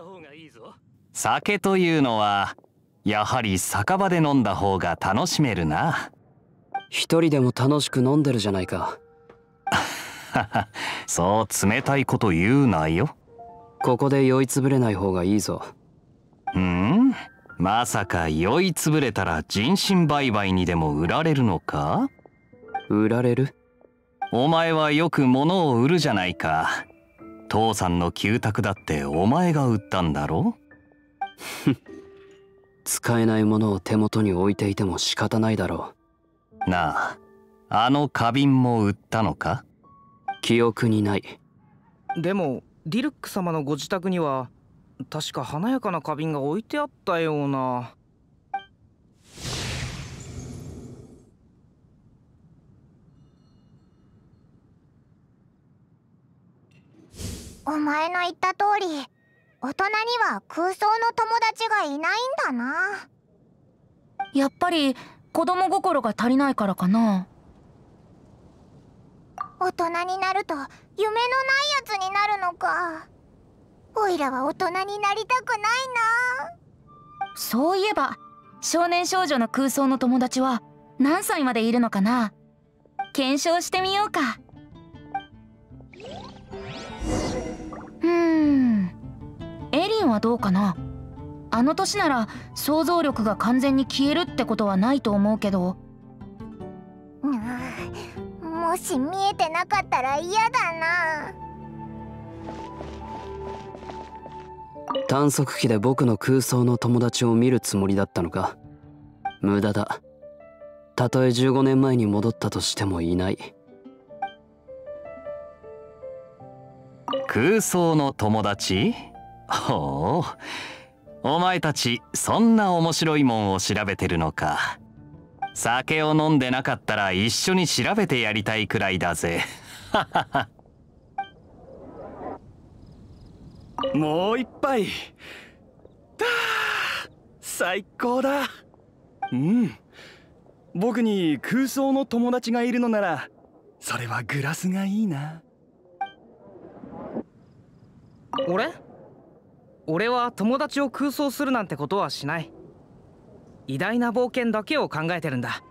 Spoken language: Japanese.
酒というのはやはり酒場で飲んだ方が楽しめるな。 一人でも楽しく飲んでるじゃないか。 そう冷たいこと言うなよ。 ここで酔いつぶれない方がいいぞ。 まさか酔いつぶれたら人身売買にでも売られるのか？ 売られる？ お前はよく物を売るじゃないか。父さんの旧宅だってお前が売ったんだろ？ 使えないものを手元に置いていても仕方ないだろう。なあ、あの花瓶も売ったのか？ 記憶にない。 でもディルック様のご自宅には確か華やかな花瓶が置いてあったような。 お前の言った通り、大人には空想の友達がいないんだな。 やっぱり子供心が足りないからかな。 大人になると夢のないやつになるのか。おいらは大人になりたくないな。 そういえば少年少女の空想の友達は何歳までいるのかな。検証してみようか。エリンはどうかな。あの年なら想像力が完全に消えるってことはないと思うけど。 もし見えてなかったら嫌だな。 探索機で僕の空想の友達を見るつもりだったのか。無駄だ。たとえ15年前に戻ったとしてもいない。 空想の友達？ほう、お前たちそんな面白いもんを調べてるのか。酒を飲んでなかったら一緒に調べてやりたいくらいだぜ。 もう一杯。最高だ。僕に空想の友達がいるのならそれはグラスがいいな。 俺は友達を空想するなんてことはしない。偉大な冒険だけを考えてるんだ。